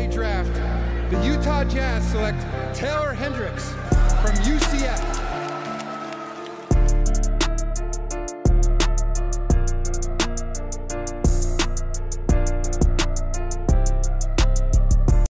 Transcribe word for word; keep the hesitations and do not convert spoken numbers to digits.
draft, the Utah Jazz select Taylor Hendricks from U C F.